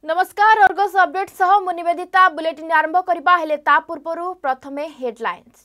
नमस्कार Argus update सह मु निवेदिता बुलेटिन आरंभ करबा हेले ता पूर्वरु प्रथमे हेडलाइंस।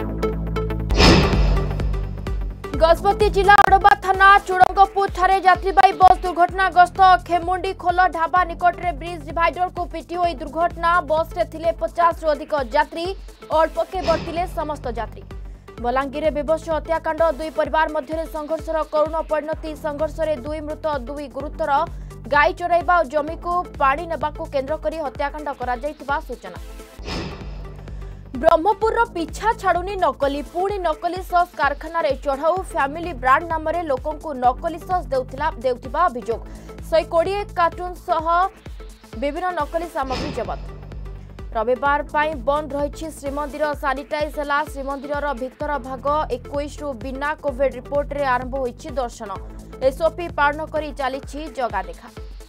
गजपति जिला अड़बा थाना चुड़ंगपुर ठारे यात्रीबाही बस दुर्घटनाग्रस्त खेमुंडी खोल ढाबा निकट में ब्रिज डिवाइडर को पिटी हुई दुर्घटना बस रे थिले 50 रु अधिक यात्री अल्पके बर्तिले समस्त यात्री। बलांगीर बेबस हत्याकांड दुई परिवार मध्य संघर्षर करुण परिणति संघर्ष में 2 मृत 2 गुरुतर गाई चराइबा और जमी को पानी नेबाकू केन्द्र करी हत्याकांड करा जायतिबा सूचना। ब्रह्मपुर पीछा छाड़ुनी नकली पुणी नकली सस कारखाना रे चढ़ाऊ फैमिली ब्रांड नाम रे लोकों को नकली सस देउथिबा अभियोग 120 कार्टून सह विभिन्न नकली सामग्री जबत। रविवार पाई बंद रही श्रीमंदिर सानिटाइज है श्रीमंदिर भितर भाग 21 रु बिना कोविड रिपोर्ट रे आरंभ होईछि दर्शन एसओपी पालन करी चली जगा देखा।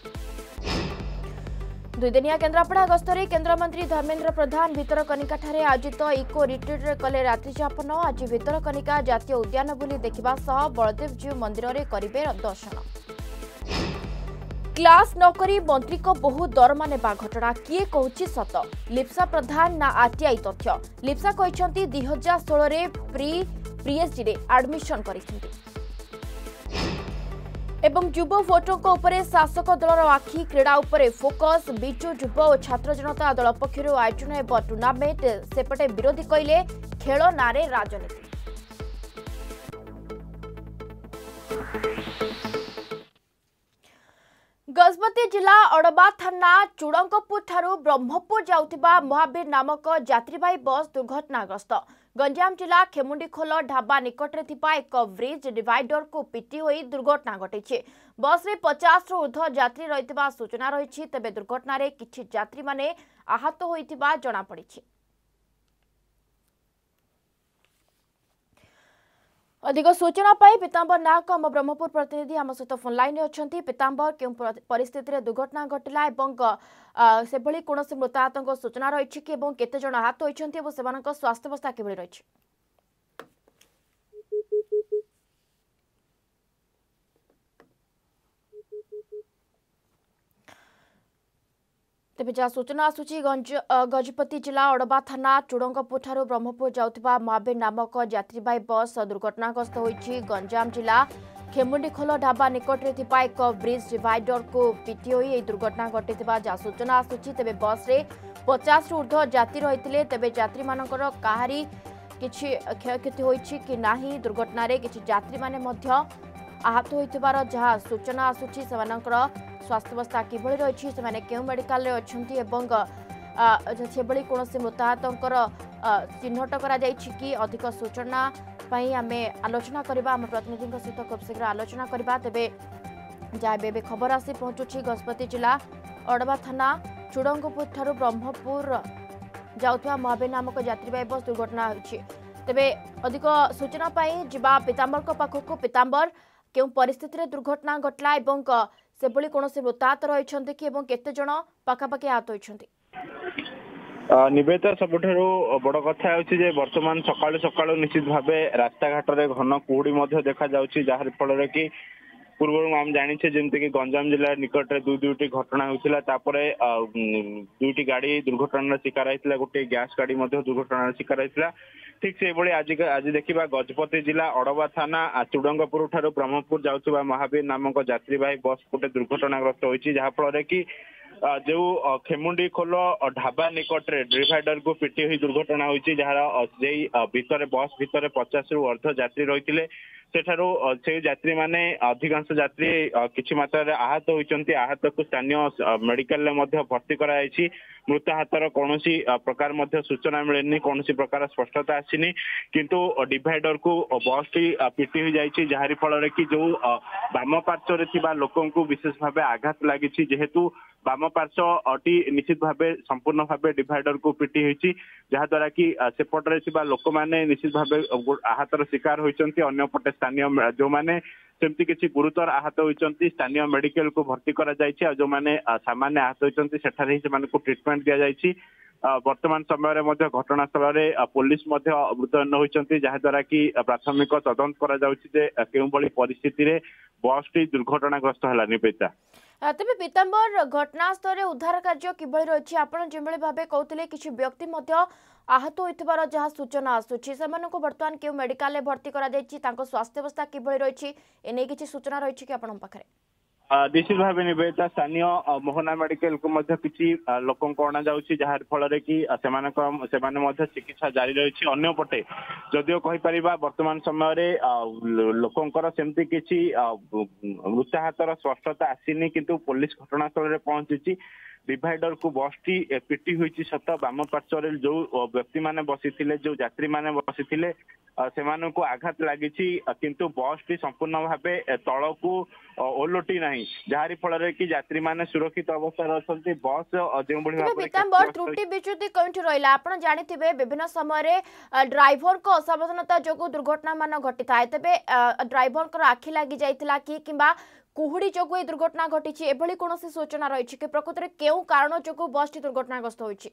दुईदिनिया केन्द्रापड़ा गस्तरे केन्द्रमंत्री धर्मेन्द्र प्रधान भितरकनिका ठारे आयोजित इको रिट्रीट रे कले रात्रिजापन। आज भितरकनिका जातीय उद्यान बुली देखिबा सह बलदेवजीउ मंदिर रे करिबे दर्शन। क्लास नकरी मंत्री को बहु दरमा नेबा घटना किए कहूछि सत लिप्सा प्रधान ना आरटीआई तथ्य। लिप्सा कहछंती 2016 रे पीएचडी रे एडमिशन करिथिंती एवं युव भोटों उपरे शासक दलर आखि क्रीड़ा उपरे फोकस। बिजु युव और छात्र जनता दल पक्षर आयोजन हेब टूर्नामेंट सेपटे विरोधी कहले खेल नारे राजनीति। गजपति जिला अड़बा थाना चुड़ंगपुर ठारू ब्रह्मपुर जाउथिबा महावीर नामक यात्रीबाही बस दुर्घटनाग्रस्त। गंजाम जिला खेमुंडीखोल ढाबा निकट में थिबा एक ब्रिज डिवाइडर को पिटी हुई दुर्घटना घटी। बस रे 50 रु ऊर्ध्व यात्री रहितबा सूचना रही। तेबे दुर्घटना रे किछि यात्री माने आहत होइतिबा जणा पड़ी। अधिक सूचना पाई पीतांबर नायक आम ब्रह्मपुर प्रतिनिधि आम सहित फोन लाइन अच्छा। पीतांबर क्यों परिस्थिति दुर्घटना घटला से कौन मृताहत सूचना रही कि केते जन आहत होती स्वास्थ्य अवस्था किभली रही? तेज जहाँ सूचना आसूची गजपति जिला अड़बा थाना चुड़ंगपुर ठारू ब्रह्मपुर जाउथिबा महावीर नामक यात्रीबाही बस दुर्घटनाग्रस्त होईछि। गंजाम जिला खेमुंडीखोल ढाबा निकट में थिबा एक ब्रिज डिवाइडर को पिटी होई दुर्घटना घटिथिबा जहाँ सूचना आसूची। तेबे बस रे 50 रु ऊर्ध्व यात्री रहिथिले। तेबे यात्री मानकर काहारी किछि क्षयक्षति होईछि कि नाही दुर्घटना रे किछि यात्री माने मध्य आहत होइथिबार जहाँ सूचना आसूची। सेमानकर स्वास्थ्य अवस्था किभली रही से क्यों मेडिकल अच्छी एवं से कौन मृताहतर चिन्हट कि अधिक सूचना आम आलोचना करवा आम प्रतिनिधि सहित खूब शीघ्र आलोचना करवा। तेबे जहाँ खबर आसी पहुंचुची गजपति जिला अड़बा थाना चुड़ंगपुर ठारू ब्रह्मपुर जाउथुवा महावीर नामक यात्रीबाही बस दुर्घटना होईछि। तेबे अधिक सूचना पाई जिबा पीतांबर पाखक। पीतांबर क्यों परिस्थिति रे दुर्घटना घटला एवं सेभली कौन मृताहत रही कि केते जन पाखापाखि आहत होइछन्ति? निवेदिता सबुठारु बड़ कथा होछि जे वर्तमान सकाळु सकाळु निश्चित भाबे रास्ता घाट रे घन कुहुडी मध्य देखा जाउछि जहार फल रे कि पूर्व आम जानिछे जेमति कि गंजाम जिला निकट रे दुईटी घटना होइतिला। तापरे दुईटी गाड़ी दुर्घटनार शिकार होइतिला। गोटे गैस गाड़ी मध्य दुर्घटनार शिकार होइतिला। ठीक से भाई आज देखा गजपति जिला अड़बा थाना चुड़ंगपुर ठारू ब्रह्मपुर जाउथुबा महावीर नामक यात्रीबाही बस गोटे दुर्घटनाग्रस्त होइछि जहा फल रे कि जो खेमुंडी खोल ढाबा निकट रे डिवाइडर को पिटी हुई दुर्घटना होइछि जहार भितर बस भितर 50 रु ऊर्ध्व यात्री रहितिले। सेठारू से यात्री माने अधिकांश यात्री किछि मात्रा आहत होइचंती। आहत को स्थानीय मेडिकल भर्ती कराई। मृताहतर कौन प्रकार सूचना मिलेनी कौन प्रकार स्पष्टता आसीनी किंतु डिवाइडर को बस टी पिटी हुई जाइए जहारी फल कि जो वाम पार्श्व थिबा लोकों को विशेष भाव आघात लगी जेहेतु वाम पार्श्व टी निश्चित भाव संपूर्ण भाव डिवाइडर को पिटी होती जहाद्वारा कि सेपटे लोक मैंने निश्चित भाव आहतर शिकार होती। अन्यपटे स्थानीय जो मैंने सेमती किसी गुरुतर आहत होती स्थानीय मेडिकल को भर्ती करा जो मैंने सामान्य आहत होती ट्रिटमेंट दि जाइए। वर्तमान समय घटनास्थल में पुलिस मुतयन होती जहाद्वारा कि प्राथमिक तदंत कर परिस्थिति रे बस टी दुर्घटनाग्रस्त है निवेदिता। तेज पीताम्बर घटनास्थल में उद्धार कार्य किभଳି रही आपड़ जो भाव कहते किसी व्यक्ति आहत होइथिबार जहाँ सूचना आसूची से बर्तमान क्यों मेडिकल भर्ती कर स्वास्थ्य अवस्था किभଳି रही एने किसी सूचना रही कि आपण पाखरे? निश्चित भाव निवेदिता स्थानीय मोहना मेडिकल को किसी लोक अणा जार फल कि चिकित्सा जारी रही अंपटे जदिव कहीपर वर्तमान समय लोकंर सेमती किसी मृताहतर स्पष्टता आसीनी किंतु पुलिस घटनास्थल में पहुंची डिवाइडर को बस टी पिटी हुई सत बाम पार्श्व जो व्यक्ति माने बसी जो यात्री माने बसी से आघात लगी किंतु बस टी संपूर्ण भाव तल को ओलटी ना जहारी फल कि यात्री माने सुरक्षित अवस्था अच्छा बस जो त्रुटि विच्युति कौटी रहा आप जानी विभिन्न समय ड्राइवर को असावधानता जो दुर्घटना मान घटी था तेरे ड्राइवर आखि लगी जाइला कि कुहुड़ी जो ये दुर्घटना घटी एभली कौन सूचना रही कि प्रकृत में क्यों कारण जो बस टी दुर्घटनाग्रस्त होती?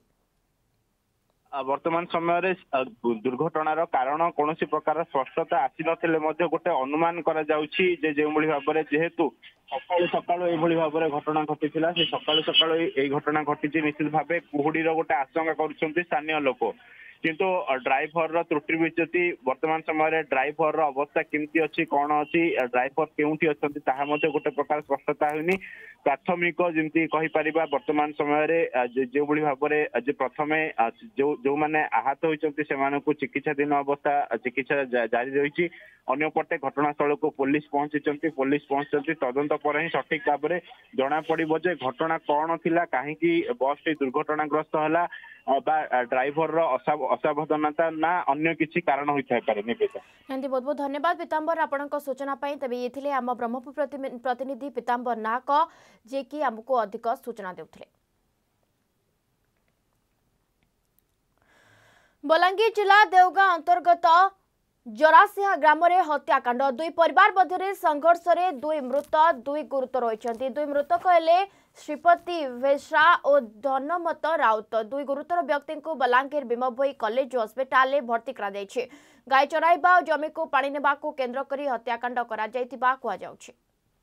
वर्तमान समय दुर्घटनार कारण कौन प्रकार स्पष्टता आसी नथिले गोटे अनुमान करा जाउछि जे जेभली भाबरे जेहेतु सकाळु सकाळु एभली भाबरे घटना घटिथिला से सकाळु सकाळु ए घटना घटिछि निश्चित भाबे कुहुडीर गोटे आशंका करुछन्ति स्थानीय लोक किंतु ड्राइवर त्रुटि विच्युति वर्तमान समय ड्राइवर अवस्था केमती अच्छी कौन अच्छी ड्राइवर केउठी अछंती ताहा मध्ये गोटे प्रकार स्पष्टता होनी प्राथमिक जमी कहीपर वर्तमान समय जो भाव में प्रथमे जो मैंने आहत होती से चिकित्साधीन अवस्था चिकित्सा जारी रही अंपटे घटनास्थल को पुलिस पहुंची तदंत पर ही सठिक भाव में जना पड़ो जे घटना कौन थिला कहीं बस टी दुर्घटनाग्रस्त है ड्राइवर असावधानता ना अन्य किसी कारण होता है। बहुत बहुत धन्यवाद पीताम्बर आपण सूचना तेज ये आम ब्रह्मपुर प्रतिनिधि पीताम्बर नाहक जे कि आमको अधिक सूचना देउथिले। बलांगीर जिला देवगां अंतर्गत जरासिया ग्राम रे हत्याकांड दुई परिवार मध्य संघर्ष रे दुई मृत दुई गुरुतर होइछन्ति। दुई मृतक हेले श्रीपति वेश्रा और धनमत राउत। दुई गुरुतर व्यक्ति को बलांगीर भीमभोई कॉलेज हॉस्पिटल में भर्ती करा जायछि। गाय चराइबा और जमी को पानी नेबा को केंद्र करी हत्याकांड करा जायतिबा कुआ जाउछि।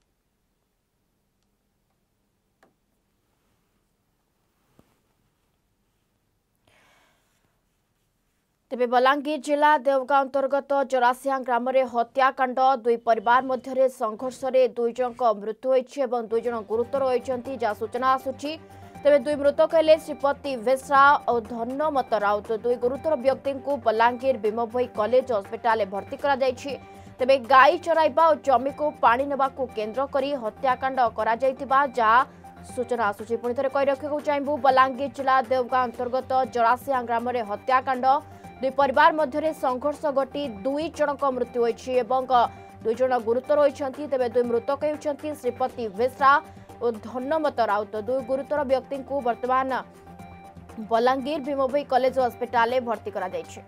तेबे बलांगीर जिला देवगां अंतर्गत जरासिया ग्राम रे हत्याकांड दुई परिवार मध्य संघर्ष रे दुई जनक मृत्यु होइछि एवं दुई जन गुरुतर होइछन्ति जा सूचना आसुछि। तेबे दुई मृतक हेले श्रीपति वेश्रा और धनमत राउत। दुई गुरुतर व्यक्ति को बलांगीर भीमभोई कॉलेज हॉस्पिटल में भर्ती करा जायछि। तेबे गाई चराइबा और जमी को पानी नेबा को केंद्र करी हत्याकांड करा जायतिबा जा सूचना आसुछि। पुणी थे कहि रखिବାକୁ चाहबू बलांगीर जिला देवगां अंतर्गत जरासिया ग्राम रे हत्याकांड दुई परिवार मध्य संघर्ष घटी दुई जनक मृत्यु होइछि एवं दुई जन गुरुतर होइछन्ति। तेबे दुई मृतक हेउछन्ति श्रीपति वेश्रा और धनमत राउत। दुई गुरुतर व्यक्ति को वर्तमान बलांगीर भीमभोई कॉलेज हॉस्पिटल में भर्ती करा जायछि।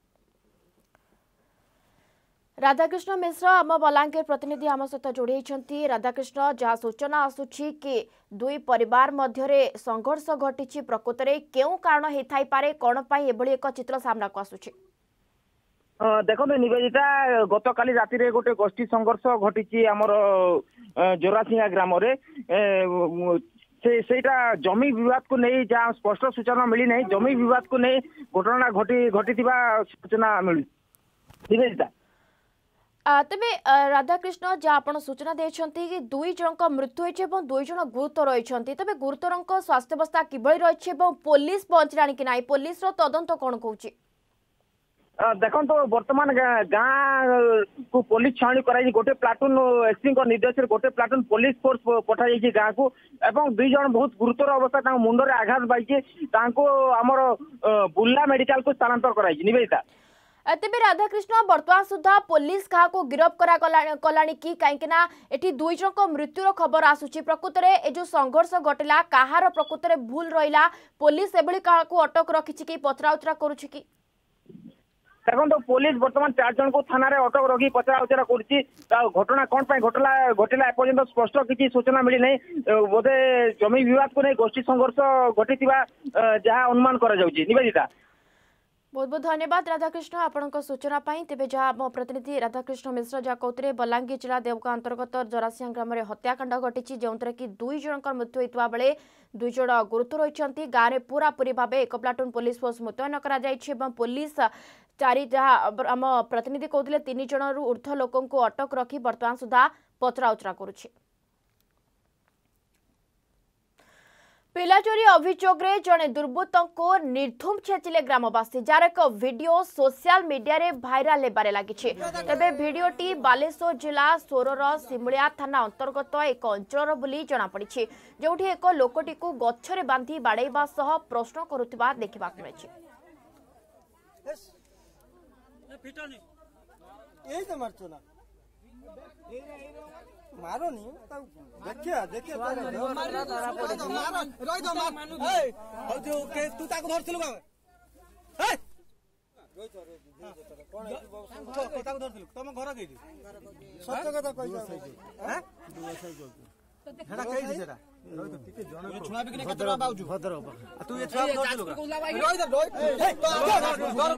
राधाकृष्ण मिश्र आम बलांगीर प्रतिनिधि आम सहित जोड़ी। राधाकृष्ण जहाँ सूचना आसुछि कि दुई परिवार मध्य संघर्ष घटी प्रकृत में क्यों कारण होता पारे कौन एभली एक चित्र सामना को आसुछि? देखो निवेदिता गत काली राति रे गोटे गोष्ठी संघर्ष घटी आमर जोरासिंगा ग्राम रे सेटा जमी विवाद को नहीं जहाँ स्पष्ट सूचना मिली नहीं जमी विवाद को नहीं घटना घटी सूचना मिली निवेदिता। तेबे राधाकृष्ण जहाँ आप सूचना देछन्ति कि दुई जनक मृत्यु होइछि एवं दुई जन गुरुतर होइछन्ति तेबे गुरुतरक स्वास्थ्य अवस्था किभଳି रहिछि एवं पुलिस पहुंचलानी कि नाही पुलिस रो तदंत कोन कहूछि? देखो तो वर्तमान गाँ को पुलिस छाणी कराई गोटे प्लाटून एसपी निर्देश गोटे प्लाटून पुलिस फोर्स पठा जाइए गाँ को एवं दुई जन बहुत गुरुतर अवस्था मुंडरे आघात पाई आमर बुर्ला मेडिकल को स्थानांतर कराई निवेदिता। तेबे राधाकृष्ण वर्तमान सुधा पुलिस क्या गिरफ कलानी कि कहीं एटी दुई जनक मृत्युर खबर आसुची प्रकृत में जो संघर्ष घटला कहार प्रकृत में भूल रहा पुलिस एभली क्या अटक रखी कि पचरा उचरा करुछि कि? देखो पुलिस बर्तमान 4 जन को थाना अटक रखी पचरा उचरा कर घटना कौन घटला एपर्यंत स्पष्ट किसी सूचना मिली नहीं बोधे जमी विवाद को नहीं गोष्ठी संघर्ष घटी जहाँ अनुमान कर निवेदिता। बहुत बहुत धन्यवाद राधाकृष्ण आपण सूचना तेज जहाँ आम प्रतिनिधि राधाकृष्ण मिश्र जहाँ कहते बलांगीर जिला देवका अंतर्गत जरासिया ग्राम में हत्याकांड घटी जो 2 जनकर मृत्यु होता बेले 2 जन गुरुतर होती गाँव में पूरापूरी भाव एक प्लाटून पुलिस फोर्स मुतयन कर पुलिस चारि जहाँ आम प्रतिनिधि कहते 3 जन ऊर्ध्व लोक अटक रखी बर्तमान सुधा पचराउचरा करुछि। पिला चोरी अभियोग जड़े दुर्बृत्त को निर्धूम छेचिले ग्रामवासी जार एक वीडियो सोशल मीडिया रे भाइराल हेबारे लागिछि। तेबे वीडियोटी बालेश्वर जिला सोरर सिमुलिया थाना अंतर्गत एक अंचल बोली जना पड़िछि जोठी एक लोकटी को गछरे बांधी बाड़ेबा सह प्रश्न करुथिबा देखिबा मिलिछि। मारो नहीं देखिए देखिए तू ताको धरथिलु का हे ताको धरथिलु तम घर केदी सत्य कथा कहि हैं हेडा कहि दिसेरा छुआ बिकने केतरा बाउजु भद्र तू ये छुआ धरथिलु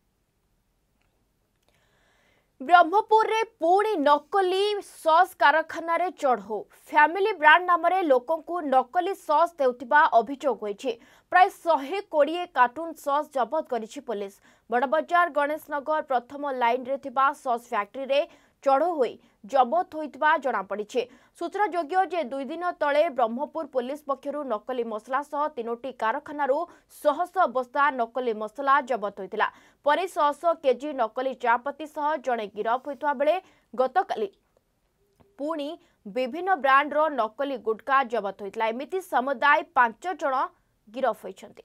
ब्रह्मपुर रे पुणी नकली सॉस कारखाना रे चढ़ो फैमिली ब्रांड नाम रे लोकों को नकली सॉस देउथिबा अभियोग होइछि। प्राय 120 कार्टून सॉस जब्त करिछि पुलिस। बड़बजार गणेश नगर प्रथम लाइन रे थिबा सॉस फैक्ट्री रे चढ़ो होई जब्त होइतबा जणा पड़िछि। सूचना योग्य जे 2 दिन तले ब्रह्मपुर पुलिस पक्षरु नकली मसला सह 3टी कारखानारू 100 बस्ता नकली मसला जब्त होइतिला। परे 100 केजी नकली चापत्ती सह जणे गिरफ होइतबा बेले गतकाली पुणी विभिन्न ब्रांड रो नकली गुटका जब्त होइतिला। एमिति समुदाय 5 जण गिरफ होइछन्ति।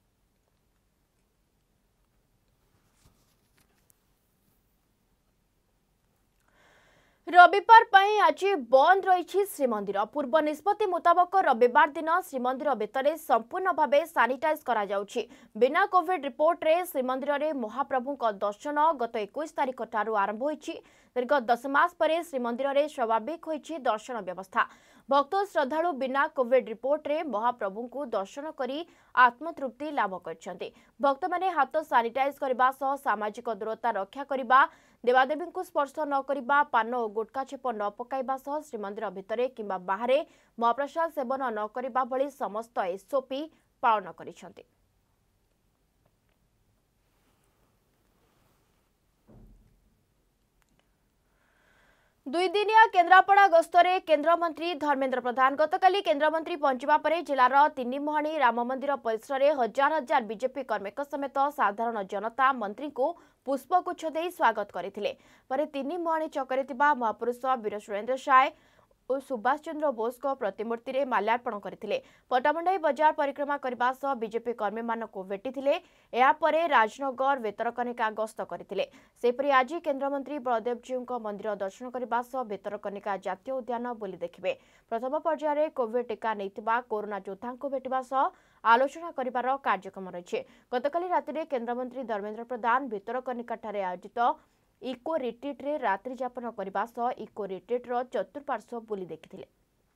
रविवार पई आज बंद रही श्रीमंदिर। पूर्व निष्पत्ति मुताबक रविवार दिन श्रीमंदिर भितर संपूर्ण भाव सानिटाइज करा जाउछि। बिना कोविड रिपोर्ट रे श्रीमंदिर रे महाप्रभु का दर्शन गत 21 तारिख ठारू आरंभ होइछि। दीर्घ 10 मास पर श्रीमंदिर रे स्वाभाविक होइछि दर्शन व्यवस्था। भक्त श्रद्धालु बिना कोविड रिपोर्ट रे महाप्रभु को दर्शन करी आत्मतृप्ति लाभ करछन्ति। भक्त माने हाथ सानिटाइज करबा सह सामाजिक दूरता रक्षा करबा, देवादेवी को स्पर्श न करबा, पान और गुटका छेप न पकाइबा सह श्रीमंदिर भितरे किंबा बाहरे महाप्रसाद सेवन न करबा भली समस्त एसओपी पालन करिसन्ति। 2 दिनिया केन्द्रापड़ा गस्तरे केन्द्रमंत्री धर्मेन्द्र प्रधान गतकाली केन्द्रमंत्री पहुंचवा पर जिलार 3 मुहाणी राम मंदिर परिसर में हजार हजार बीजेपी कर्मीक समेत साधारण जनता मंत्री को पुष्पगुच्छ दे स्वागत करथिले। पर 3 मुहाणी चकरे थिबा महापुरुष वीर सुरेन्द्र साय और सुभाष चंद्र बोस को प्रतिमूर्ति रे माल्यार्पण करथिले। पटामुंडाई बाजार परिक्रमा करबा सह बीजेपी कर्मी मानको भेटिथिले। या परे राजनगर भितरकनिका गस्त करथिले। सेपरि आज केन्द्रमंत्री बलदेव जीव को मंदिर दर्शन करबा सह भितरकनिका जातीय उद्यान बुली देखिबे। प्रथम पर्याय रे कोविड टीका नैतिबा कोरोना योद्धा को भेटिबा सह आलोचना करिबार कार्यक्रम रहिছে। गतकाली राति केन्द्रमंत्री धर्मेन्द्र प्रधान भितरकनिका ठारे आयोजित इको रिट्रीट रे रात्रि यापन करबा सह इको रिट्रीट रो चतुर्पार्श्व बुली देखिथिले।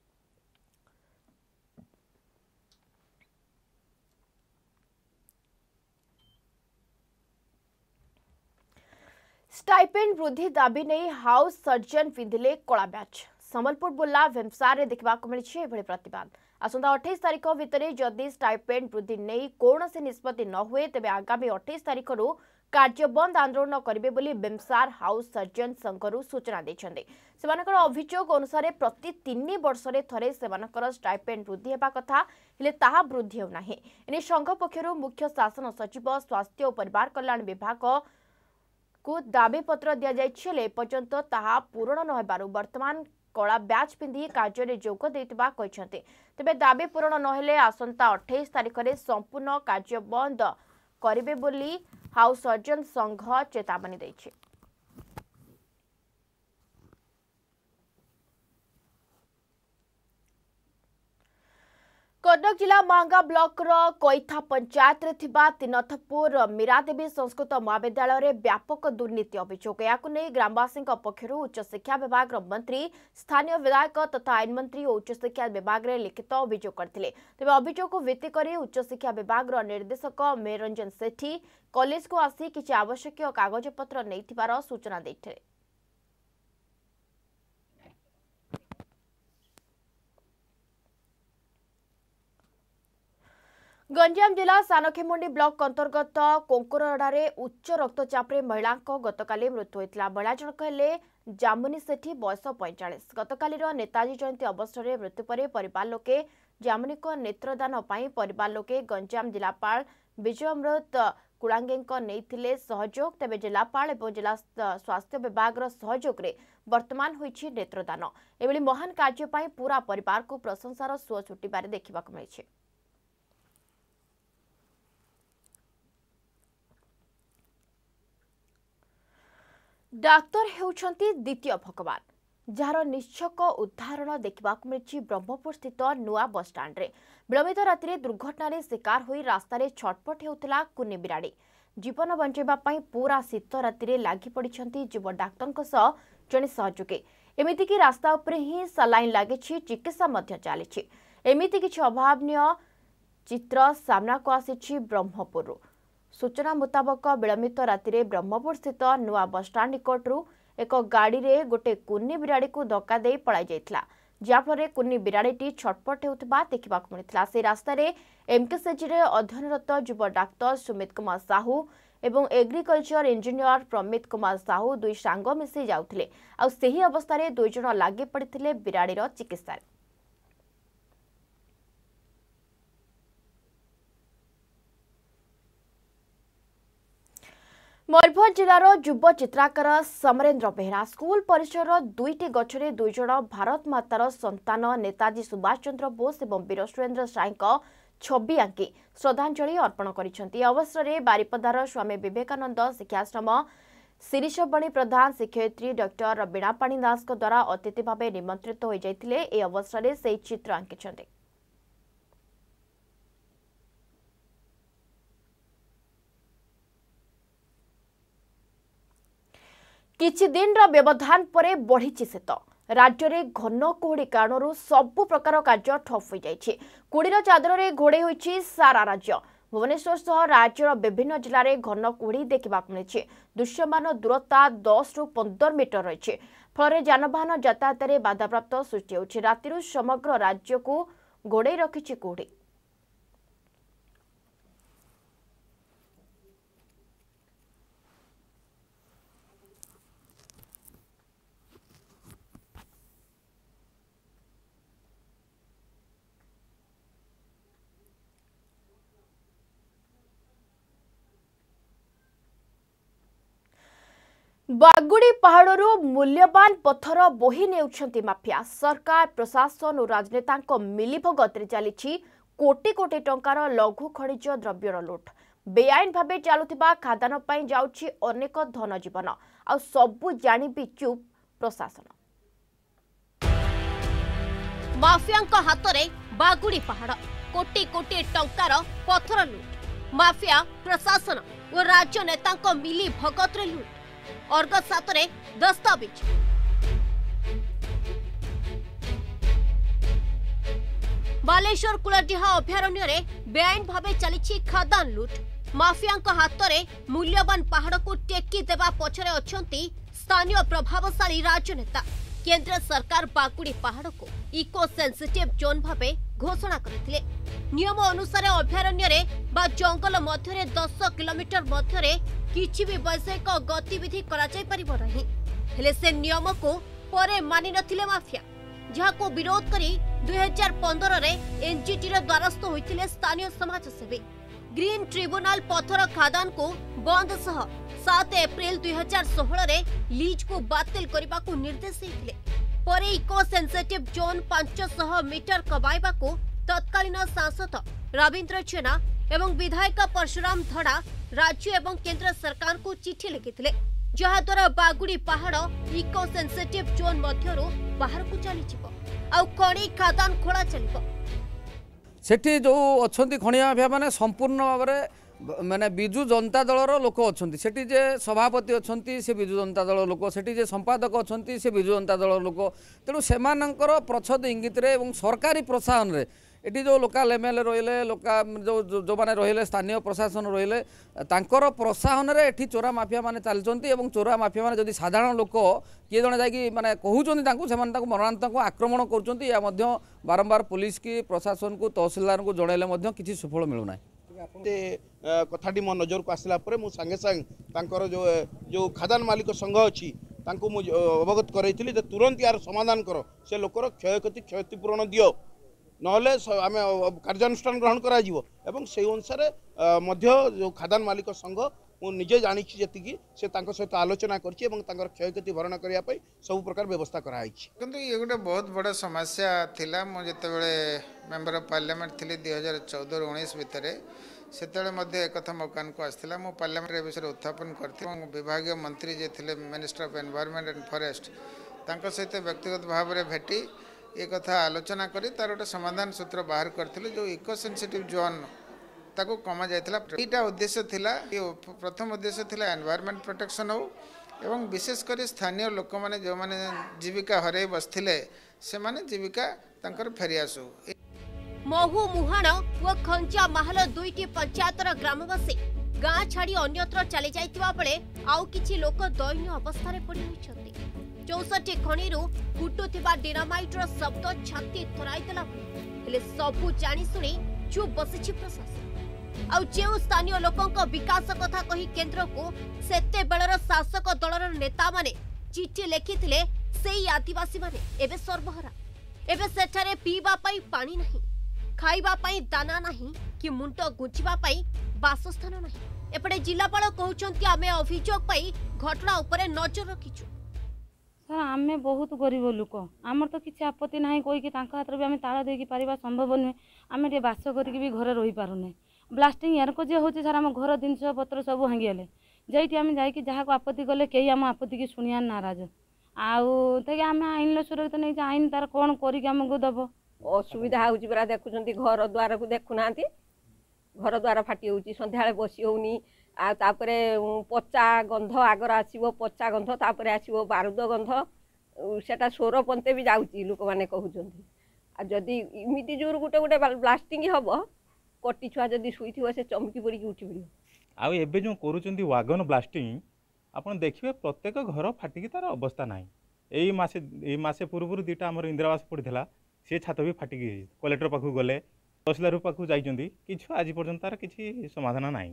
स्टाइपेंड वृद्धि दाबी नहीं हाउस सर्जन पिंधिले कला बैच। संबलपुर बुला भेमसार देखा मिली एभली प्रतिवाद। आसंता 28 तारिख भितर जदि स्टाइपेंड वृद्धि नहीं कौन से निष्पत्ति न हुए तेबे आगामी 28 तारिख कार्य बंद आंदोलन करेंगे बोली बेमसार हाउस सर्जन संघरू सूचना देछन्ते। सेमानकर अभियोग अनुसार प्रति 3 वर्ष रे थरे सेमानकर स्टाइपेंड वृद्धि हेबा कथा हेले ताहा वृद्धि हो नाही। एने संघ पक्षरु मुख्य शासन सचिव स्वास्थ्य और परिवार कल्याण विभाग को दाबी पत्र दिया जायछि हेले पर्यंत ताहा पूर्ण न हेबारु वर्तमान कला बैच पिंधि कार्य रे जोग देतिबा कहिसन्ते। तबे दाबी पूर्ण न हेले आसंता 28 तारिख रे संपूर्ण कार्य बंद करिबे बोली हाउस सर्जन संघ चेतावनी दैछि। भद्रक जिला मांगा ब्लॉक कोईथा पंचायत रे थिबा तिनथपुर मीरादेवी संस्कृत महाविद्यालय रे व्यापक दुर्नीति अभियोग याकु नै ग्रामवासी पक्षर उच्च शिक्षा विभाग मंत्री स्थानीय विधायक तथा आईन मंत्री और उच्च शिक्षा विभाग रे लिखित अभियोग करथिले। तेबे अभियोग को भित्ति करी उच्च शिक्षा विभाग निर्देशक मेरंजन सेठी कॉलेज को आसी किछि आवश्यक कागज पत्र नैथिबार सूचना दैथिले। गंजाम जिला सानखेमुंडी ब्लॉक अंतर्गत कोंकरडारे उच्च रक्तचाप महिला गतकाली मृत्यु होता। महिला जनक हेले जामुनी सेठी बयस 45। गतकाली नेताजी जयंती अवसर में मृत्यु पर परिवार लोके जामुनी को नेत्रदान परिवार लोके गंजाम जिलापाल विजयअमृत कुड़ांगे नहीं सहयोग। तेज जिलापाल और जिला स्वास्थ्य विभाग सहयोग में वर्तमान होइछि नेत्रदान। एभली महान कार्य पूरा परिवार को प्रशंसार सुଅ छुटिबारे देखा मिली। डाक्तर हेउछंती द्वितीय भगवान जार निश्चक उदाहरण देखा मिली ब्रह्मपुर स्थित नुआ बस स्टाण्ड रे। विलंबित राति दुर्घटन शिकार होई रास्तार छटपट हेउथला कुनी बिराड़ी। जीवन बंचाइबा पई पूरा शीत राति लागि पड़िछंती युव डाक्तर जड़े सहयोगी। एमितिकी रास्ता उपरे ही सलाइन लागिछि, चिकित्सा मध्य चलीछि। एमिति किछि अभावनीय चित्र सामना को आसीछि ब्रह्मपुर। सूचना मुताबक विलंबित राति ब्रह्मपुर स्थित नुआ बस स्टाण्ड निकटू एक गाड़ी रे गोटे कुनी बिराड़ी को धक्का दे पलाई जाइथिला, जहाँफल कुनी बिराड़ीटी छटपट हेउथबा देखा मिलता। से रास्तार एमकेसीजी रे अध्ययनरत युव डाक्तर सुमित कुमार साहू एवं एग्रीकल्चर इंजीनियर प्रमित कुमार साहू दुई सांग मिसी जाउथिले। आ सेही अवस्था दुई जण लागि पड़िथिले बिराड़ीर चिकित्सा। मयूरभंज जिलार युव चित्रकार समरेन्द्र बेहरा स्कूल परिसर दुईटी गछरे दुई जण भारत मातार संतान नेताजी सुभाष चंद्र बोस और वीर सुरेन्द्र साई छवि आंकी श्रद्धांजलि अर्पण करिसेंती। अवसर में बारिपदार स्वामी विवेकानंद शिक्षाश्रम शिरीषबणी प्रधान शिक्षयित्री डॉक्टर बीणापाणी दास द्वारा अतिथि भाव निमंत्रित हो जाइथिले। ए अवसर में से चित्र आंकिछंती। किछि दिन व्यवधान पर बढ़ी शीत। राज्य में घन कुहुड़ी कारण सबु प्रकार कार्य ठप हो जाइछि। कुहुड़ीर चादर में घोड़े होइछि सारा राज्य। भुवनेश्वर सह राज्यर विभिन्न जिले में घन कुहुड़ी देखा मिली। दृश्यमान दूरता 10 ରୁ 15 मीटर रही। फल जानवाहन यातायात में बाधाप्राप्त सृष्टि होछि। रातिरु समग्र राज्य को घोड़े रखिछि कुहुड़ी। बागुड़ी पहाड़रू मूल्यवान पत्थर बोही नेउछंती माफिया। सरकार प्रशासन और राजनेता मिलीभगत चली कोटी कोटी टंकार लघु खनिज द्रव्यर लुट। बेआईन भावे चलुथिबा खादान पई जाउछि अनेक धन जीवन। आ सबु जानि भी चुप प्रशासन। माफिया हाथ में बागुड़ी पहाड़ कोटी कोटी टंकार पत्थर लुट। माफिया प्रशासन और राजनेता मिली भगत लुट। अर्गस हाथ दस्तावेज। बालेश्वर कुलडीहा अभयारण्य बेआईन भावे चली खादान लुट। माफिया हाथ में मूल्यवान पहाड़ को टेकी देवा पछरे अछंती स्थानीय प्रभावशाली राजनेता। केंद्र सरकार बागुड़ी पहाड़ को इको सेंसिटिव जोन भावे घोषणा करथिले। नियम अनुसार अभयारण्य बा जंगल मध्य 10 किलोमीटर मध्य किछि भी वैषयिक गतिविधि करा जाय परिबो नहीं। हेले से नियम को परे मानि नथिले माफिया, जहाको विरोध करी 2015 रे एनजीटी रे द्वारस्थ होइथिले स्थानीय समाजसेवी। ग्रीन ट्रिब्यूनल पत्थर खादान को बंद सह 7 एप्रिल 2016 रे लीज को बातिल करबा को निर्देश देथिले। परे इको सेंसिटिव जोन 500 मीटर कबाइबा को तत्कालीन सांसद रविंद्र जेना एवं विधायक परशुराम धड़ा राज्य एवं केंद्र सरकार को चिठी लिखिथिले, जहा द्वारा बागुड़ी पहाड़ इको सेंसिटिव जोन मध्यरु बाहर को चली जिवो आ खणी खादान खोला चलिबो। सेठी जो अच्छा खणिया माफिया मैंने संपूर्ण भाव में माने बिजु जनता दलर लोक अच्छा सेठी जे सभापति अच्छा से बिजु जनता दल लोक सेठी जे संपादक अच्छा से बिजु जनता दल लोक तेणु से प्रच्छद इंगित सरकारी प्रोत्साहन रे एटी जो लोकाल एमएलए रहिले लोका जो माने रहिले स्थानीय प्रशासन रहिले तांकर प्रोत्साहन रे एटी चोरा माफिया माने चलचंती एवं चोरा माफिया माने जदि साधारण लोक किए जने जाकी माने कहउचंती तांको सेमान तांको मरणांतक आक्रमण करूचंती या मध्य बारंबार पुलिस की प्रशासन को तहसीलदार को जणैले मध्य किछि सुफल मिलुना कथाटी मो नजर को आसला परे मु संगे संग तांकर जो खदान मालिक संघ अछि तांको मु अवगत करैथिली जे तुरंत यार समाधान करो से लोकर क्षतिपूरण दियो नहले आम कार्यानुष्ठान ग्रहण करा जीवो एवं से अनुसार मध्य जो खदान मालिक संघ मु निजे जानी जी से सहित आलोचना कर क्षयक्षति भरण करने सब प्रकार व्यवस्था कराई किंतु ये गोटे बहुत बड़ा समस्या थिला मु जितेबाला मेंबर ऑफ पार्लियामेंट थी 2014-19 भितर से एक कथा मो कान को आसाला मु पार्लियामेंट विषय उत्थापन करती विभाग मंत्री जे थे minister of environment and forest तांको सहित व्यक्तिगत भाव में भेटी ये कथा आलोचना करी तार गोटे समाधान सूत्र बाहर करथिलु जो इको सेंसिटिव जोन ताको कमा जायतिला एटा उद्देश्य थिला प्रथम उद्देश्य थिला एनवायरनमेंट प्रोटेक्शन हो एवं विशेष कर स्थानीय लोक माने जो माने जीविका हरे बसथिले से माने जीविका तांकर फेरी आसु महू मुहाण व खंजा महल दुईटी पंचायतर ग्रामवासी गाँ छाड़ी अन्यत्र चली जाइतिबा बेले आउ किछि लोक दयनीय अवस्था रे पड़ी होइछथि 64 खणीरू फुटुथिबा डिनामाइटर शब्द छाती थराइतला हेले सबु जानी सुनी चुप बसिछि प्रशासन आउ जेउ स्थानीय लोकंक विकास कथा कही केंद्र को सेते बेलर शासक दलर नेता माने चिठी लेखिथिले सेई आदिवासी माने एबे सर्वहरा एबे सेठारे पीबा पई पानी नाही खाइबा पई दाना नाही कि मुंट गुंचिबा पई बासस्थान नाही एपटे जिलापाल कहउचंती आमे अभियोग पई घटना उपरे नजर रखिछु सर आमे बहुत गरीब लोक आमर तो किसी आपत्ति ना कहीकि हाथ भी आम ताला देकी पारिबा संभव नुहे आम टे बास करके भी घर रही पारुने ब्लास्टिंग यार को जे होचे सर आम घर जिनस पत्र सब भांगीगले जेठी आम जाकि जहाँ को आपत्ति कले कई आम आपत्ति की शुणिया नाराज आउ आम आईन सुरक्षित नहीं आईन तार कौन करमको दब असुविधा होरा देखुं घर द्वार को देखुना घर द्वार फाटी हो सन्ध्या बसी होनी आतापर पचा गंध आगर आसो पचा गंध तापर आसो बारूद गंध सेटा स्वर पंते भी जाऊँगी लोक मैंने कहते जदि इमिटी जोर गोटे गोटे ब्लास्टिंग हम कटी छुआ जदि शुई से चमकी पड़ी उठी पड़ो आबे जो करुँच वागन ब्लास्टिंग आपड़ देखिए प्रत्येक घर फाटिकी तार अवस्था ना यही मासे पूर्व दुटा आम इंदिरावास पड़ता सी छात भी फाटिकी कलेक्टर पाखु गले तहसीलदार पाखु जाइए कि आज पर्यंत तार किसी समाधान ना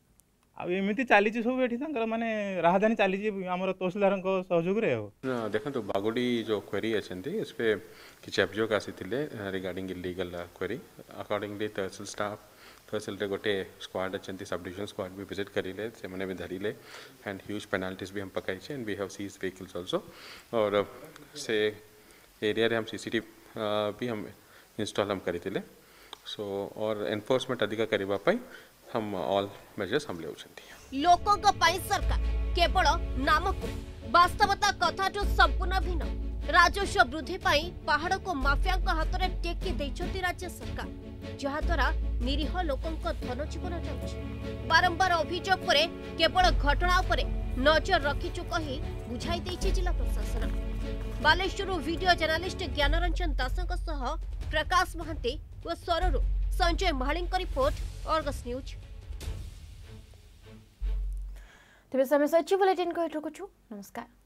आमती चली सब ये माने राहदानी चली आम तहसीलदार सहयोग देखो बागोडी जो क्वेरी अच्छे इस पर किसी अभियोग आसी regarding illegal query accordingly tehsil staff tehsil गोटे स्क्वाड अच्छे सब डिविजन स्क्वाड भी विजिट करें से मैंने भी धरिले एंड ह्यूज पेनाल्टीज भी हम पकाई and we have seize vehicles also और से एरिया रे हम सीसीटीवी भी हम इंस्टॉल हम करते सो और एनफोर्समेंट अधिक करने हम ऑल मेजर्स हम ले लोकों सरकार केवल नामक वास्तवता कथाठू संपूर्ण भिन्न राजस्व वृद्धि पहाड़ को माफिया हाथ में टेकी देइछथि राज्य सरकार जहाद्वारा निरीह लोकों धन जीवन जाउछि बारंबार अभियोग पर केवल घटना उपरे नजर रखिचु कही बुझाई देइछि जिला प्रशासन बालेश्वर वीडियो जर्नलिस्ट ज्ञानरंजन दासक सह प्रकाश महांती और स्वररू Sanjay Mahali report Argus news तेज समय सचिव बुलेटिन को नमस्कार।